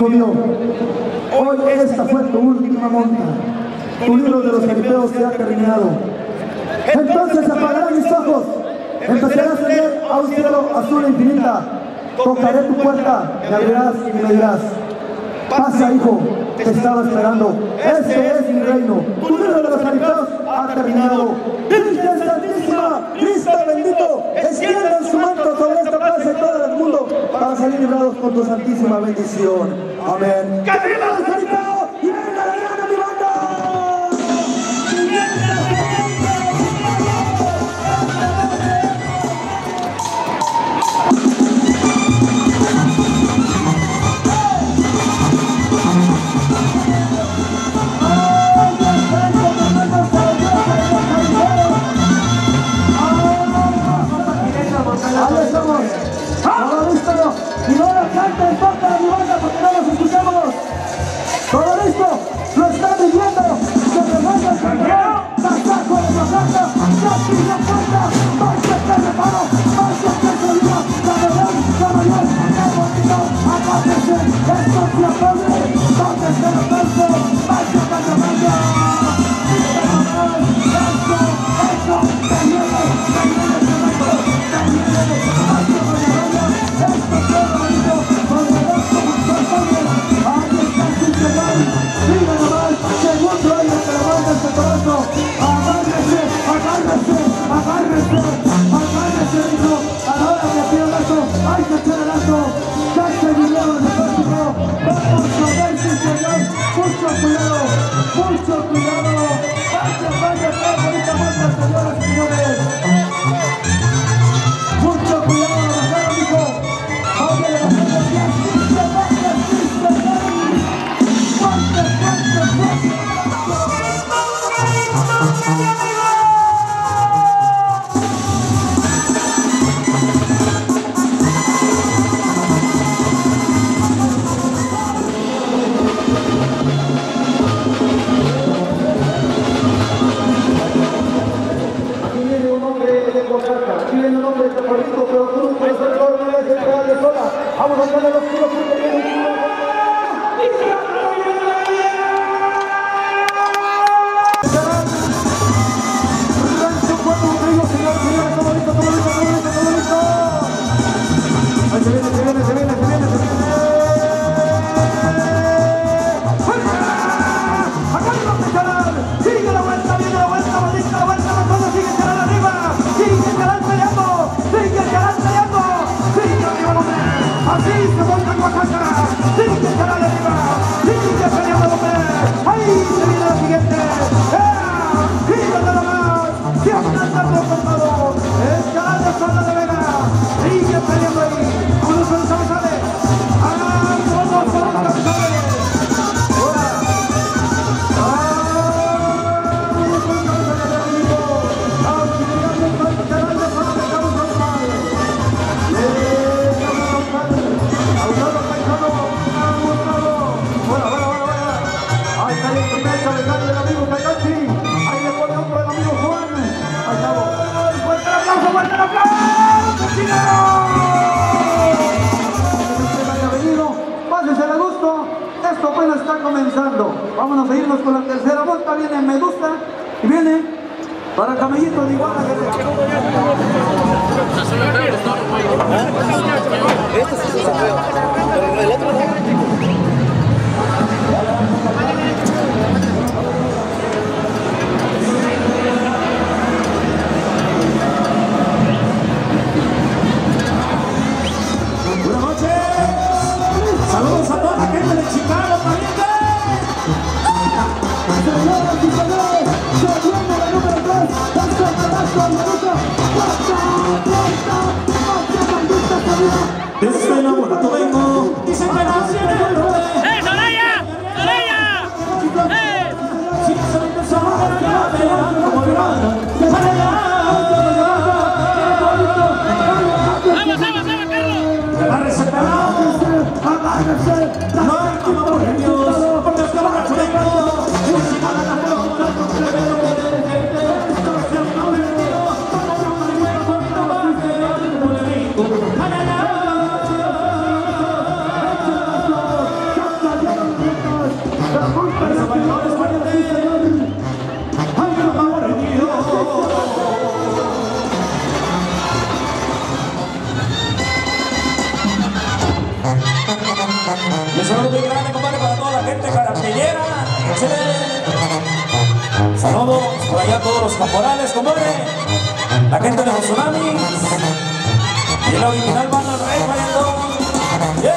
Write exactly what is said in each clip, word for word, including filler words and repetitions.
hijo mío, hoy esta fue tu última monta. Tu libro de los jaripeos se ha terminado. Entonces apagarán mis ojos. Empezarás a ver a un cielo azul e infinita. Tocaré tu puerta, me abrirás y me dirás: pasa, hijo, te estaba esperando. Este es mi reino. Tu libro de los jaripeos ha terminado. Virgen Santísima, Cristo bendito, extiendan su manto sobre esta plaza y todo el mundo para salir librados con tu santísima bendición. Amén. ¡Que viva el jaripeo y venga la gana, mi banda! Ahí estamos. Todo listo. Y no la canten, toca mi banda porque no los escuchamos. Todo listo. Lo están viviendo. Se remanda el campeón. Tasajo de la plata. Casi la puerta. Marcha que reparo. Marcha que se viva. La verdad, la mayor. Qué bonito. Apáquense. Esto se aplaude. Tóquense la planta. Marcha que reparo. Eso, eso. Que viene. Que viene ese momento. Que viene. Marcha que reparo. Esto es todo bonito. Con el resto de los personas. Ahí está su señal. Siga nomás. Segundo año que levanta este corazón. Agárrese, agárrese, agárrese, agárrese, hijo. A la hora que pida el lazo, hay que echar el lazo. Ya se vinieron de México. Vamos a ver si señor. Mucho cuidado, mucho cuidado. Vaya, vaya, qué bonita muestra, señoras y señores. Mucho cuidado, bajado, hijo. Oye, levantando el pie, así se baja, así se va. Fuerte, fuerte, fuerte. Vamos a darle los kilos que vienen. Rancho Pueblo Rodrigo, señor, señor, todo listo, todo listo, todo listo, todo listo. Ahí se viene, se viene, se viene, se viene, se viene. ¡Agárrate, canal! ¡Sigue la vuelta, viene la vuelta, maldita la vuelta, la cosa sigue canal arriba! ¡Sigue el canal peleando! ¡Sigue el canal peleando! ¡Sigue arriba, hombre! ¡Así se monta en Oaxaca! ¡Sigue el canal arriba! ¡Sigue peleando, hombre! ¡Ahí se viene la siguiente! ¡Eh! ¡Sigue nada más! ¡Siempre andando con todo! ¡El canal de Sala de Vega! ¡Sigue peleando ahí! ¡Uno se los sale! ¡Ah! ¡Vamos, vamos, vamos! ¡Ahora! Esto apenas está comenzando. Vámonos a irnos con la tercera vuelta. Viene Medusa y viene para Camellito de Iguala. Este sí se puede, pero el otro no. Saludos a toda la gente de Chicago, pariente. Señoras y señores, se viene la número tres, Pastor Tabasco, Medusa, puerta, puerta, hacia maldita salida. Desde el laboratorio vengo, dicen que nací en el los caporales, compadre. La gente de los tsunamis. Y la original banda del Rey Valladolid. Yeah.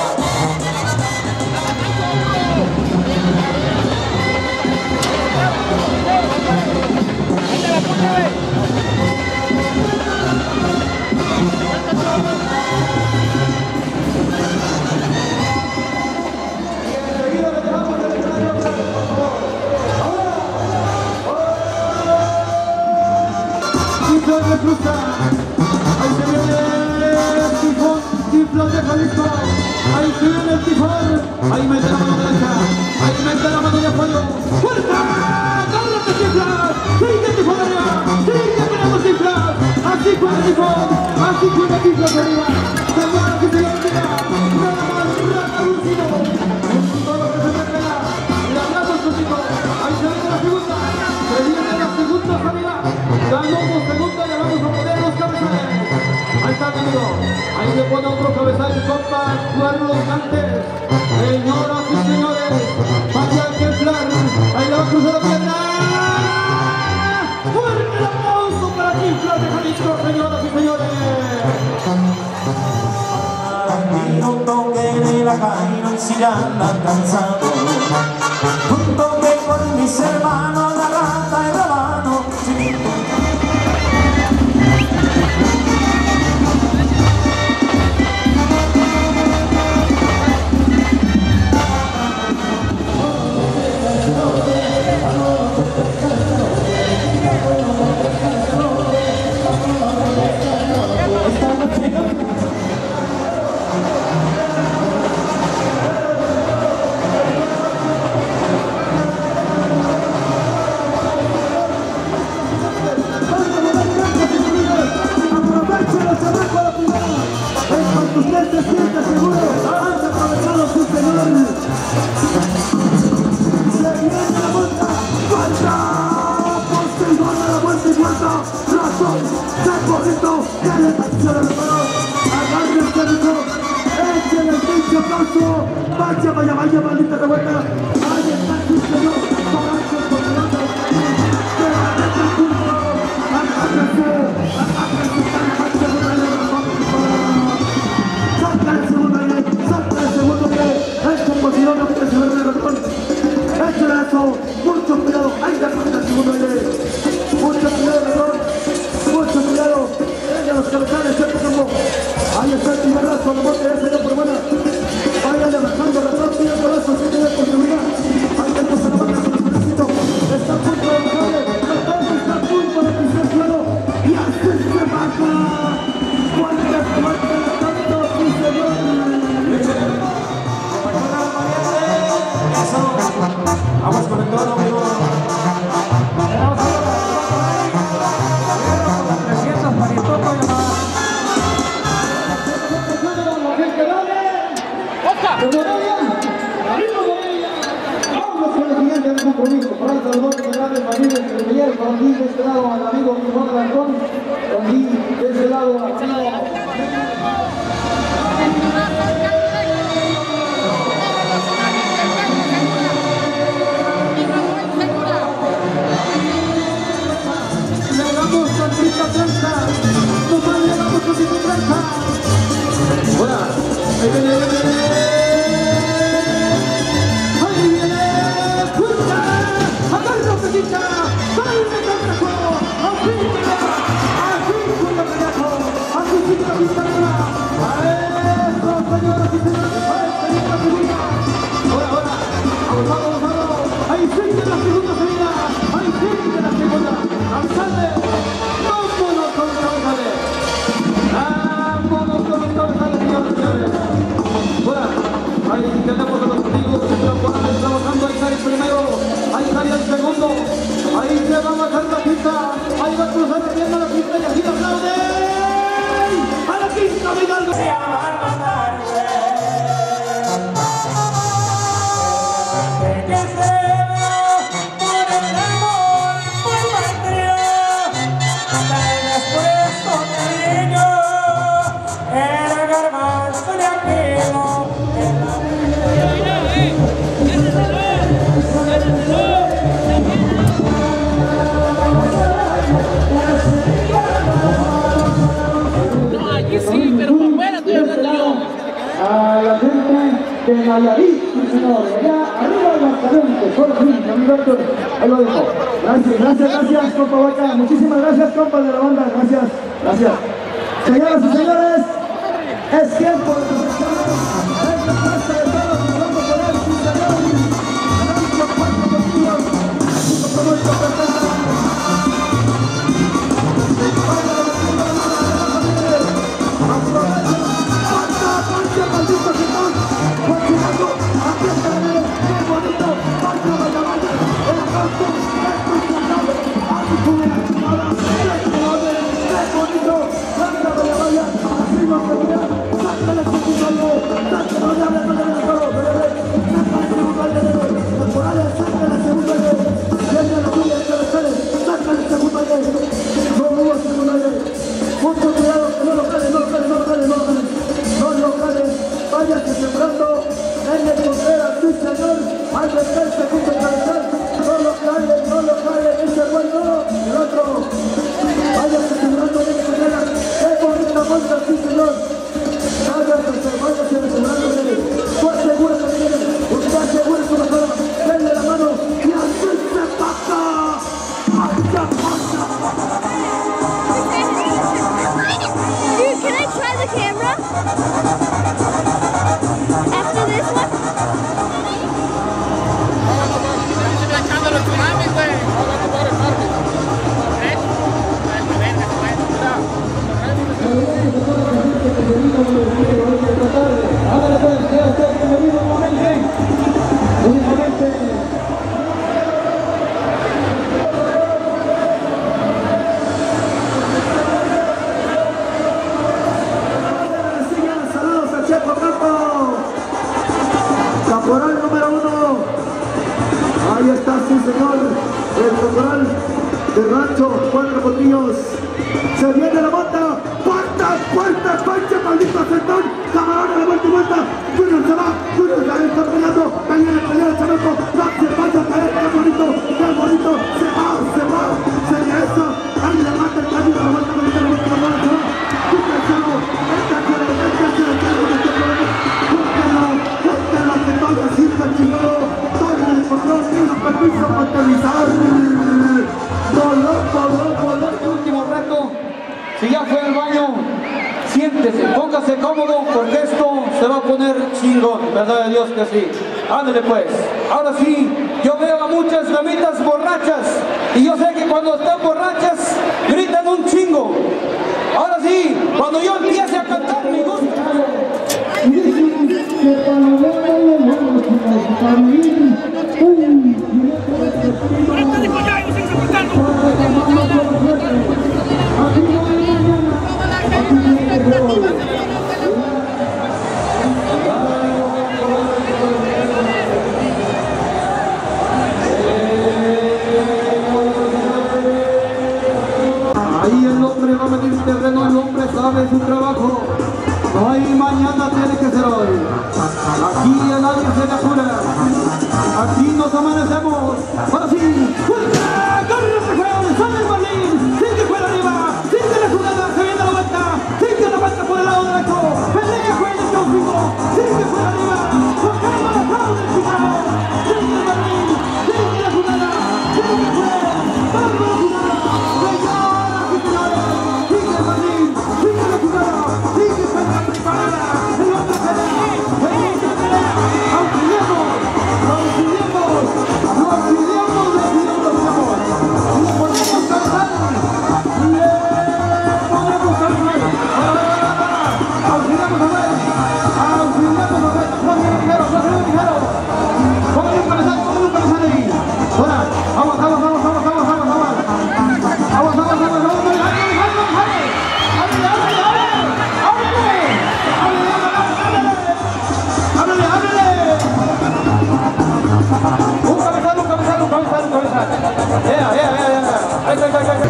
Tiflón de Cruza, ahí se viene el tifón, Tiflón de Jalisco, ahí se viene el tifón, ahí mete la mano derecha, ahí mete la mano de apoyo, ¡fuerza! ¡Agárrate Tiflón! ¡Sigue Tifón arriba! ¡Sigue pegando Tiflón! ¡Así fue el tifón! ¡Así fue el Tiflón arriba! ¡Señora que se le pega! ¡Nada más! ¡Rata Lucido! Todo lo que se me pega, le hablamos contigo, ahí se viene la segunda, se viene la segunda salida. Damos segunda y le vamos a poner los cabezales. Ahí está, amigo. Ahí le pone otro cabezal de compa, cuernos gigantes. Señoras y señores, vaya que entrar. Ahí le va a cruzar la pierna. ¡Fuerte el aplauso para Tiflón de Jalisco, señoras y señores! Un toque de la caída y si ya andan cansados. Un toque con mis hermanos, la rata y la mano. Usted se siente seguro, has aprovechado su señor. Se viene la vuelta, falta, posterior a la vuelta y vuelta, razón, sacorrito, que le acciona el balón, agarre el técnico, échale el pinche aplauso, vaya, vaya, vaya, maldita revuelta, ahí está su señor, Paracho con el otro, que la neta el punto, agárrese, agárrese, agárrese, salta el segundo aire, salta el segundo aire, esto es posible, no puede ser el ratón, échale eso, mucho cuidado, ahí está el segundo aire, mucho cuidado, ratón, mucho cuidado, venga los cabezales, siempre como, ahí está el primer razo, la bote ese ya por buena, vayan bajando, ratón, pide el brazo, si tiene por seguridad, ahí está el la banda con el solicito, está a punto de bajarle, ratón está a punto de pisar suelo, y así se baja, cuántas, cuántas, Aguas con el toro, amigo. trescientos para el topo y más. Vamos con el siguiente compromiso. Para el Salvador de Grandes Marines, el Miguel, con Luis de este lado al amigo Juan Alarcón, con Luis de este lado al amigo. Tantita tranca, nomás le damos tantita tranca. Hola, ahí viene, ahí viene, ahí viene, puta, agarra petita, salve contra juego, así así con la pedazo, así sigue la pista negra, a eso, señoras y señores, ahí sigue la segunda. Ahora, ahora, vamos, vamos, vamos, ahí sigue la segunda salida, ahí sigue la segunda, alzale. ¡Vámonos con los cabezales! ¡Vámonos con los cabezales, señores y señores! Bueno, ahí tenemos a los amigos que están trabajando, ahí sale el primero, ahí sale el segundo, ahí se va a bajar la pista, ahí va a cruzar viendo la pista y así la aplaude. ¡A la pista, Vidalgo! a la gente de Nayarit, sí señor, allá arriba del Marcadente, por fin, amigo, ahí lo dejo. Gracias, gracias, gracias, compa Vaca, muchísimas gracias, compa de la banda, gracias, gracias. Señoras y señores, es tiempo de comenzar el repuesto de todos los que vamos a poner, sí señores, Rancho Cuatro Castillos, México Promuesto presenta. Mucho cuidado, que no lo calen, no lo calen, no lo calen, no lo calen, no lo calen, váyase sembrando en el Contreras, sí señor, al meterse junto al cabezal, no lo calen, no lo calen, ese bueno, el otro, váyase sembrando en el Contreras, qué bonita monta, sí señor, váyase, váyase sembrando en él, tú aseguras que viene, usted asegura su mejora, denle la mano y así se pasa, ¡vaya, vaya! Dude, can I try the camera? After this one? Caporal número uno, ahí está, sí señor, el caporal de Rancho Cuatro Castillos, se viene la bota, puertas, puertas, pancha, maldito sentón, camarón a la vuelta y vuelta, Junior se va, Junior se está peleando, pelea, pelea el chamaco, no se vaya a caer, qué bonito, qué bonito, se va, se va, se regresa, ahí le mata el cambio, la vuelta, la vuelta, la vuelta, la vuelta, se va, tú pensado, esta cara, esta cara, esta cara, esta cara, que todo sirva chingado, todo el control tiene permiso para aterrizar. Dolor, dolor, dolor. Último reto, si ya fue al baño, siéntese, póngase cómodo, porque esto se va a poner chingón, verdad de Dios que sí. Ándale pues, ahora sí, yo veo a muchas damitas borrachas, y yo sé que cuando están borrachas, gritan un chingo. Ahora sí, cuando yo empiece a cantar mi gusto. Ahí el hombre va a medir terreno, el hombre sabe su trabajo. No hay mañana, tiene que ser hoy. Aquí a nadie se le apura. Aquí nos amanecemos. Ahora sí. ¡Fuerza! ¡Corre, Rafael! ¡Sale el Marlín! ¡Sigue fuera arriba! ¡Sigue la jugada! ¡Se viene la vuelta! ¡Sigue la vuelta por el lado derecho! ¡Pelea, juega el Caufrigo! ¡Sigue fuera arriba! ¡Con calma, atrás del pisado! ¡Sigue el Marlín! ¡Sigue la jugada! ¡Sigue fuera! ¡Vamos la jugada! ¡Señoras y señores! ¡Sigue el Marlín! ¡Sigue la jugada! ¡Sigue fuera preparada! ¡El hombre pelea! ¡El hombre pelea! ¡Auxiliamos! ¡Auxiliamos! ¡Auxiliamos! ¡Auxiliamos! ¡Le ponemos cabezal! ¡Le ponemos cabezal! ¡Auxiliamos a ver! ¡Auxiliamos a ver! ¡No viene ligero! ¡No viene ligero! ¡Póngale un cabezal! ¡Póngale un cabezal ahí! ¡Ahora! ¡Vamos, vamos, vamos, vamos, vamos, vamos, vamos! ¡Vamos, vamos, vamos, vamos! ¡Ábrele, ábrele, ábrele! ¡Ábrele, ábrele, ábrele! ¡Ábrele, ábrele! Un cabezal, un cabezal, un cabezal, un cabezal. Yeah, yeah, yeah, yeah. Ahí, ahí, ahí, ahí.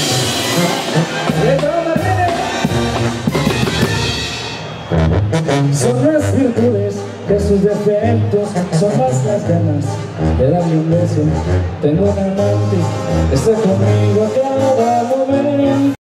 Son las virtudes que sus defectos, son más las ganas de darle un beso. Tengo un amante, está conmigo a cada momento.